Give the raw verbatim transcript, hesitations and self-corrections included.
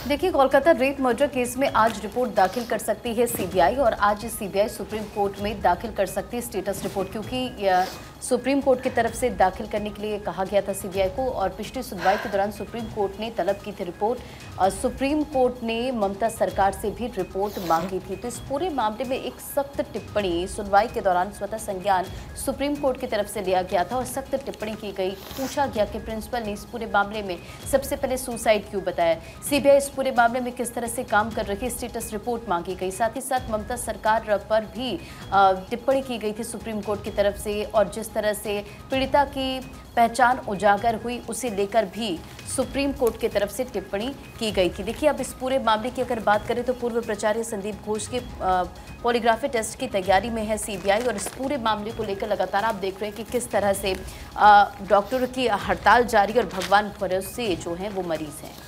देखिए, Kolkata rape murder case में आज रिपोर्ट दाखिल कर सकती है सीबीआई और आज सीबीआई सुप्रीम कोर्ट में दाखिल कर सकती है स्टेटस रिपोर्ट, क्योंकि सुप्रीम कोर्ट की तरफ से दाखिल करने के लिए कहा गया था सीबीआई को। और पिछली सुनवाई के दौरान सुप्रीम कोर्ट ने तलब की थी रिपोर्ट और सुप्रीम कोर्ट ने ममता सरकार से भी रिपोर्ट मांगी थी। तो इस पूरे मामले में एक सख्त टिप्पणी सुनवाई के दौरान स्वतः संज्ञान सुप्रीम कोर्ट की तरफ से लिया गया था और सख्त टिप्पणी की गई। पूछा गया कि प्रिंसिपल ने इस पूरे मामले में सबसे पहले सुसाइड क्यों बताया, सीबीआई इस पूरे मामले में किस तरह से काम कर रही है, स्टेटस रिपोर्ट मांगी गई। साथ ही साथ ममता सरकार पर भी टिप्पणी की गई थी सुप्रीम कोर्ट की तरफ से और जिस तरह से पीड़िता की पहचान उजागर हुई उसे लेकर भी सुप्रीम कोर्ट की तरफ से टिप्पणी की गई थी। देखिए, अब इस पूरे मामले की अगर बात करें तो पूर्व प्राचार्य संदीप घोष के पॉलीग्राफी टेस्ट की तैयारी में है सीबीआई और इस पूरे मामले को लेकर लगातार आप देख रहे हैं कि किस तरह से डॉक्टरों की हड़ताल जारी और भगवान भरोसे जो हैं वो मरीज हैं।